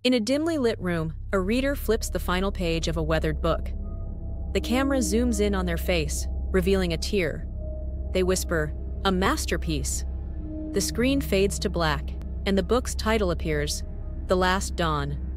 In a dimly lit room, a reader flips the final page of a weathered book. The camera zooms in on their face, revealing a tear. They whisper, "A masterpiece." The screen fades to black, and the book's title appears, The Last Dawn.